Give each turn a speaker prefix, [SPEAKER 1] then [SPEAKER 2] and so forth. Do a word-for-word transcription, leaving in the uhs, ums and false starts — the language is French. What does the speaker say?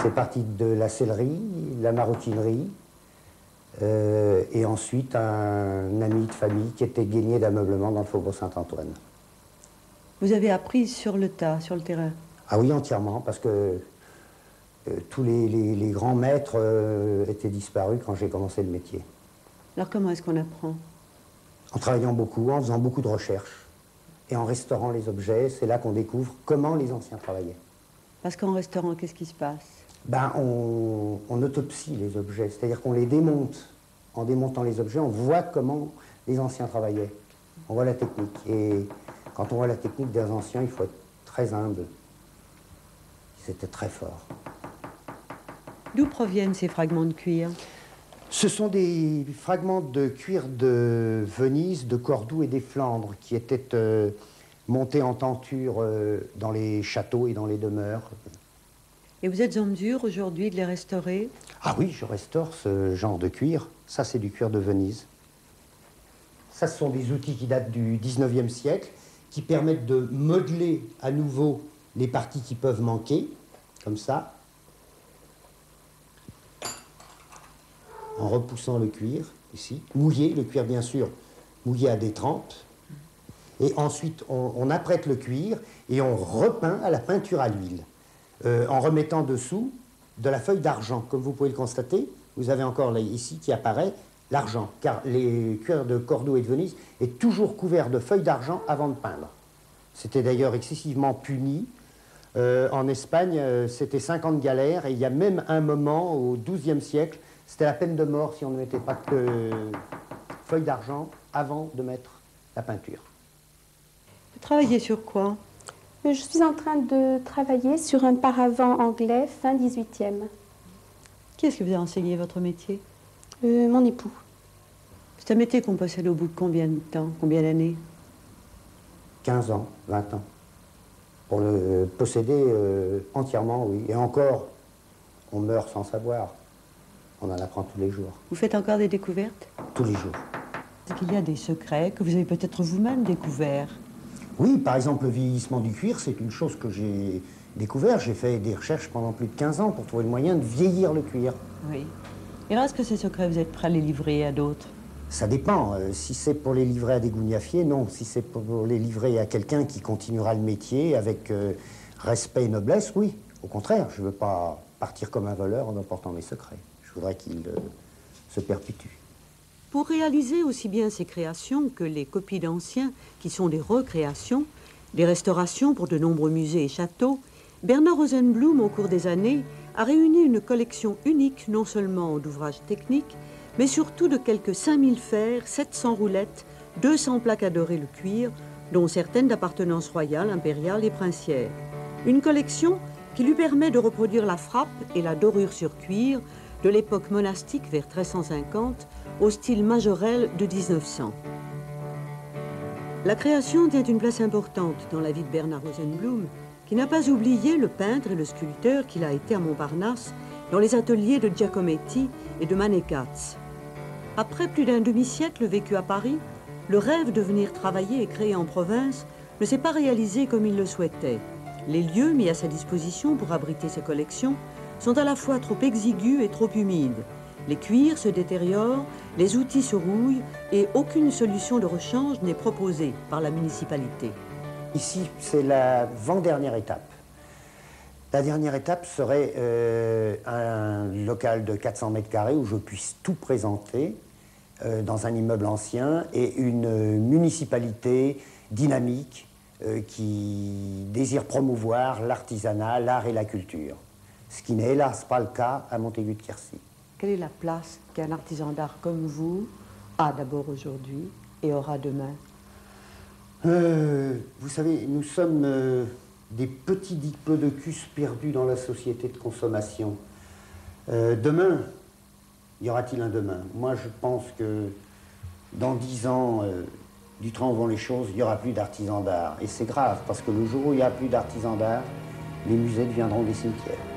[SPEAKER 1] c'est parti de la sellerie, la maroquinerie, euh, et ensuite un ami de famille qui était gainier d'ameublement dans le faubourg Saint-Antoine.
[SPEAKER 2] Vous avez appris sur le tas, sur le terrain?
[SPEAKER 1] Ah oui, entièrement, parce que euh, tous les, les, les grands maîtres euh, étaient disparus quand j'ai commencé le métier.
[SPEAKER 2] Alors comment est-ce qu'on apprend?
[SPEAKER 1] En travaillant beaucoup, en faisant beaucoup de recherches, et en restaurant les objets, c'est là qu'on découvre comment les anciens travaillaient.
[SPEAKER 2] Parce qu'en restaurant, qu'est-ce qui se passe?
[SPEAKER 1] Ben, on, on autopsie les objets, c'est-à-dire qu'on les démonte. En démontant les objets, on voit comment les anciens travaillaient. On voit la technique. Et quand on voit la technique des anciens, il faut être très humble. C'était très fort.
[SPEAKER 2] D'où proviennent ces fragments de cuir?
[SPEAKER 1] Ce sont des fragments de cuir de Venise, de Cordoue et des Flandres qui étaient euh, montés en tenture euh, dans les châteaux et dans les demeures.
[SPEAKER 2] Et vous êtes en mesure aujourd'hui de les restaurer?
[SPEAKER 1] Ah oui, je restaure ce genre de cuir. Ça, c'est du cuir de Venise. Ça, ce sont des outils qui datent du dix-neuvième siècle, qui permettent de modeler à nouveau les parties qui peuvent manquer, comme ça, en repoussant le cuir, ici, mouillé, le cuir bien sûr, mouillé à des trempes. Et ensuite, on, on apprête le cuir et on repeint à la peinture à l'huile, euh, en remettant dessous de la feuille d'argent. Comme vous pouvez le constater, vous avez encore là, ici qui apparaît l'argent, car les cuirs de Cordoue et de Venise est toujours couvert de feuilles d'argent avant de peindre. C'était d'ailleurs excessivement puni. Euh, en Espagne, euh, c'était cinquante galères, et il y a même un moment, au douzième siècle, c'était la peine de mort si on ne mettait pas que feuilles d'argent avant de mettre la peinture.
[SPEAKER 2] Vous travaillez sur quoi?
[SPEAKER 3] Je suis en train de travailler sur un paravent anglais fin dix-huitième.
[SPEAKER 2] Qui est-ce qui vous a enseigné votre métier?
[SPEAKER 3] Euh, mon époux.
[SPEAKER 2] C'est un métier qu'on possède au bout de combien de temps, combien d'années?
[SPEAKER 1] quinze ans, vingt ans. Pour le posséder euh, entièrement, oui. Et encore, on meurt sans savoir. On en apprend tous les jours.
[SPEAKER 2] Vous faites encore des découvertes?
[SPEAKER 1] Tous les jours.
[SPEAKER 2] Est-ce qu'il y a des secrets que vous avez peut-être vous-même découverts?
[SPEAKER 1] Oui, par exemple, le vieillissement du cuir, c'est une chose que j'ai découvert. J'ai fait des recherches pendant plus de quinze ans pour trouver le moyen de vieillir le cuir.
[SPEAKER 2] Oui. Et alors, est-ce que ces secrets, vous êtes prêt à les livrer à d'autres?
[SPEAKER 1] Ça dépend. Euh, si c'est pour les livrer à des gougnafiers, non. Si c'est pour les livrer à quelqu'un qui continuera le métier avec euh, respect et noblesse, oui. Au contraire, je ne veux pas partir comme un voleur en emportant mes secrets. Je voudrais qu'il euh, se perpétue.
[SPEAKER 2] Pour réaliser aussi bien ces créations que les copies d'anciens, qui sont des recréations, des restaurations pour de nombreux musées et châteaux, Bernard Rosenblum, au cours des années, a réuni une collection unique non seulement d'ouvrages techniques, mais surtout de quelques cinq mille fers, sept cents roulettes, deux cents plaques à dorer le cuir, dont certaines d'appartenance royale, impériale et princière. Une collection qui lui permet de reproduire la frappe et la dorure sur cuir de l'époque monastique vers treize cent cinquante au style majorel de mille neuf cents. La création tient une place importante dans la vie de Bernard Rosenblum, qui n'a pas oublié le peintre et le sculpteur qu'il a été à Montparnasse, dans les ateliers de Giacometti et de Mané-Katz. Après plus d'un demi-siècle vécu à Paris, le rêve de venir travailler et créer en province ne s'est pas réalisé comme il le souhaitait. Les lieux mis à sa disposition pour abriter ses collections sont à la fois trop exigus et trop humides. Les cuirs se détériorent, les outils se rouillent et aucune solution de rechange n'est proposée par la municipalité.
[SPEAKER 1] Ici, c'est l'avant-dernière étape. La dernière étape serait euh, un local de quatre cents mètres carrés où je puisse tout présenter euh, dans un immeuble ancien et une municipalité dynamique euh, qui désire promouvoir l'artisanat, l'art et la culture. Ce qui n'est hélas pas le cas à Montaigu-de-Quercy.
[SPEAKER 2] Quelle est la place qu'un artisan d'art comme vous a d'abord aujourd'hui et aura demain?
[SPEAKER 1] euh, Vous savez, nous sommes euh, des petits diplodocus perdus dans la société de consommation. Euh, demain, y aura-t-il un demain? Moi, je pense que dans dix ans, euh, du train vont les choses, il n'y aura plus d'artisans d'art. Et c'est grave, parce que le jour où il n'y a plus d'artisans d'art, les musées deviendront des cimetières.